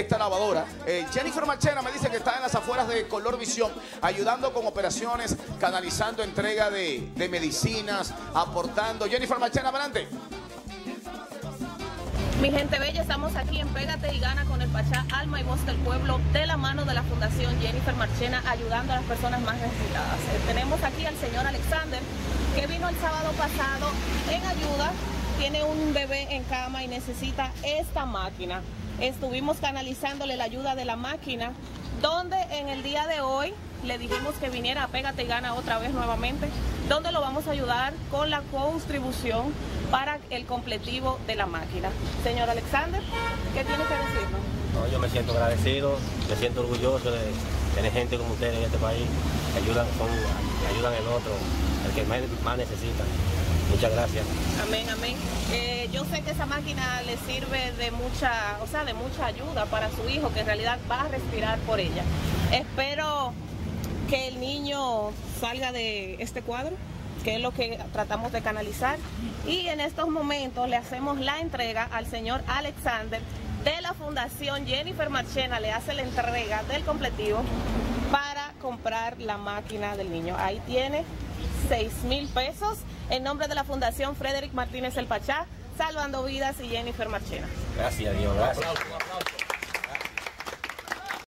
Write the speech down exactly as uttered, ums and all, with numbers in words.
esta lavadora. Eh, Jennifer Marchena me dice que está en las afueras de Color Visión, ayudando con operaciones, canalizando entrega de, de medicinas, aportando. Jennifer Marchena, adelante. Mi gente bella, estamos aquí en Pégate y Gana con el Pachá, alma y voz del pueblo, de la mano de la Fundación Jennifer Marchena, ayudando a las personas más necesitadas. Eh, tenemos aquí al señor Alexander, que vino el sábado pasado en ayuda, tiene un bebé en cama y necesita esta máquina. Estuvimos canalizándole la ayuda de la máquina, donde en el día de hoy le dijimos que viniera a Pégate y Gana otra vez nuevamente, donde lo vamos a ayudar con la co-distribución para el completivo de la máquina. Señor Alexander, ¿qué tiene que decirnos? No, yo me siento agradecido, me siento orgulloso de tener gente como ustedes en este país, que ayudan, son, ayudan en otro, el que más, más necesita. Muchas gracias. Amén, amén. Eh, yo sé que esa máquina le sirve de mucha, o sea, de mucha ayuda para su hijo, que en realidad va a respirar por ella. Espero que el niño salga de este cuadro, que es lo que tratamos de canalizar, y en estos momentos le hacemos la entrega al señor Alexander de la Fundación Jennifer Marchena, le hace la entrega del completivo para comprar la máquina del niño. Ahí tiene seis mil pesos en nombre de la Fundación Frederick Martínez El Pachá, salvando vidas, y Jennifer Marchena. Gracias, Dios, gracias.